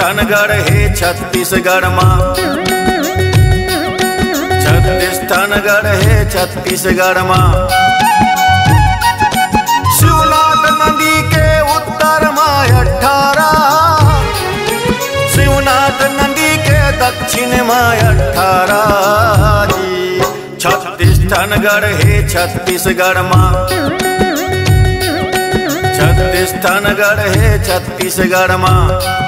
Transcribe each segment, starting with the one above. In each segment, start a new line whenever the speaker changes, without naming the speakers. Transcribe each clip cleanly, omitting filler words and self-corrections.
छत्तीसगढ़ है छत्तीसगढ़ माँ, छत्तीसगढ़ है छत्तीसगढ़ माँ। शिवनाथ नदी के उत्तर में 18, शिवनाथ नदी के दक्षिण में 18 जी। छत्तीसगढ़ है छत्तीसगढ़ माँ, छत्तीसगढ़ है छत्तीसगढ़ माँ।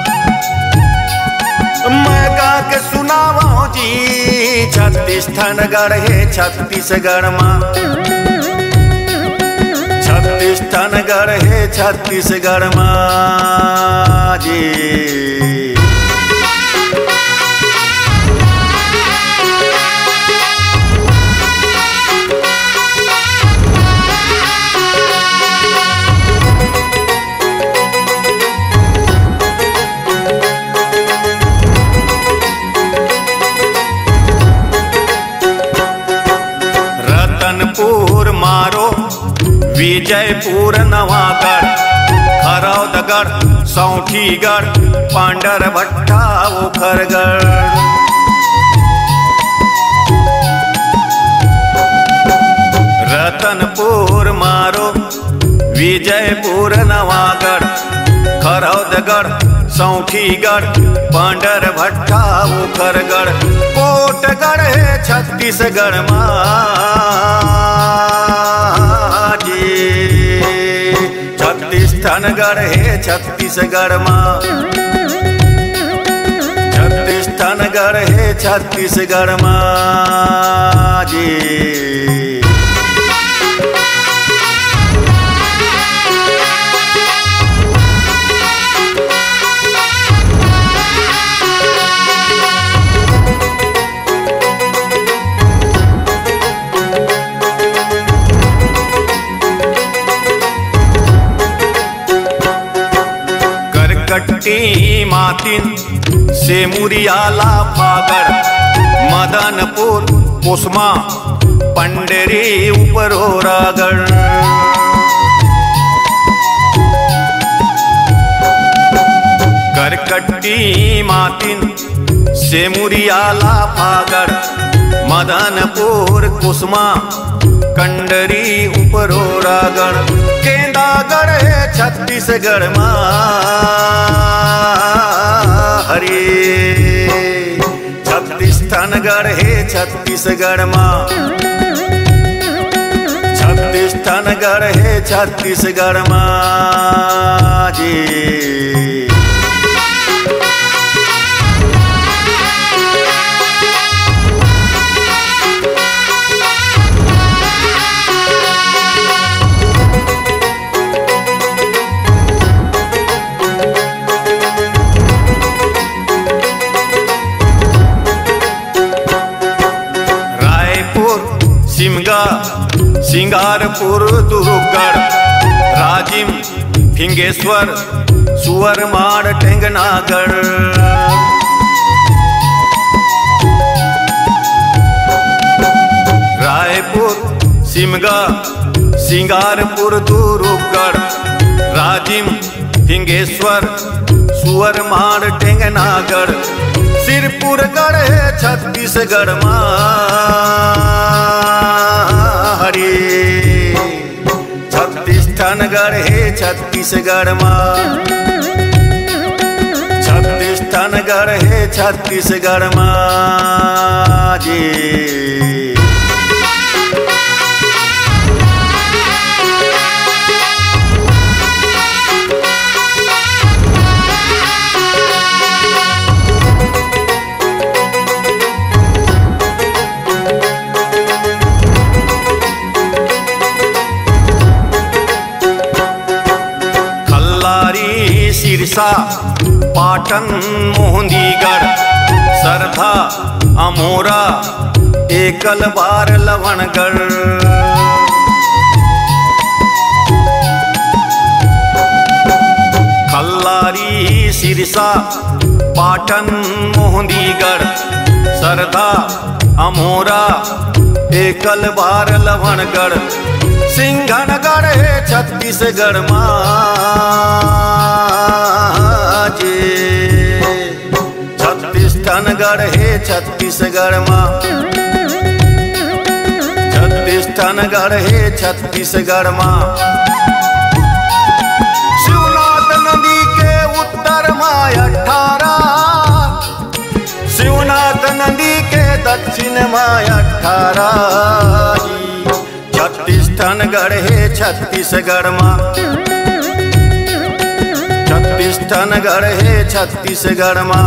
मैं गा के सुनावा जी, छत्तीसगढ़ है छत्तीसगढ़ माँ, छत्तीसगढ़ है छत्तीसगढ़ माँ जी। रतनपुर मारो, विजयपुर नवागढ़, खरौदगढ़, सौठीगढ़, पांडर भट्टा ओखरगढ़। रतनपुर मारो, विजयपुर नवागढ़, खरौदगढ़, सौठीगढ़, पांडर भट्टा ओखरगढ़। कोटगढ़ है छत्तीसगढ़ माँ जी, छत्तीसगढ़ है छत्तीसगढ़ माँ, छत्तीसगढ़ है छत्तीसगढ़ माँ जी। कट्टी मातिन सेमुरियाला फागड़, मदनपुर कुसमा, पंडरी उपरोरागढ़। करकट्टी मातिन सेमुरियाला फागड़, मदनपुर कुसमा, कंडरी उपरोरागढ़। केंदागढ़ है छत्तीसगढ़ माँ हरे, छत्तीसगढ़ है छत्तीसगढ़ माँ, छत्तीसगढ़ है छत्तीसगढ़ माँ जी। सिमगा, सिंगारपुर, दुर्गढ़, राजिम, फिंगेश्वर, सुअरमाड़, टेंगनागढ़। रायपुर, सिमगा, सिंगारपुर, दुर्गढ़, राजिम, फिंगेश्वर, सुअरमाड़, टेंगनागढ़। सिरपुरगढ़ है छत्तीसगढ़ माँ हरे, छत्तीसगढ़ है छत्तीसगढ़ माँ, छत्तीसगढ़ है छत्तीसगढ़ माँ जी। सिरसा, पाटन, मोहंदीगढ़, सरधा, अमोरा, एकलबार, लवणगढ़। खल्लारी, सिरसा, पाटन, मोहंदीगढ़, सरधा, अमोरा, एकलबार, लवणगढ़। सिंघनगढ़ है छत्तीसगढ़ माँ जी। छत्तीसगढ़ माँ। छत्तीसगढ़ है छत्तीसगढ़ माँ। शिवनाथ नदी के उत्तर माँ 18, शिवनाथ नदी के दक्षिण माँ 18। छत्तीसगढ़ है छत्तीसगढ़ माँ। छत्तीसगढ़ है छत्तीसगढ़ माँ।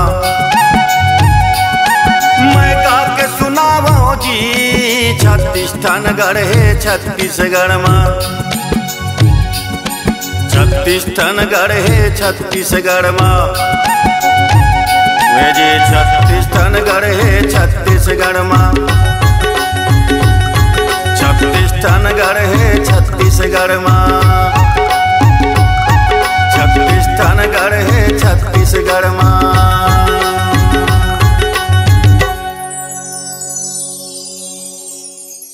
मैं गा के सुनावो जी छत्तीसगढ़ है छत्तीसगढ़ माँ। छत्तीसगढ़ है छत्तीसगढ़ माँ। वे जी छत्तीसगढ़ है छत्तीसगढ़ माँ। छत्तीसगढ़ है छत्तीसगढ़ माँ। छत्तीसगढ़ है छत्तीसगढ़ माँ।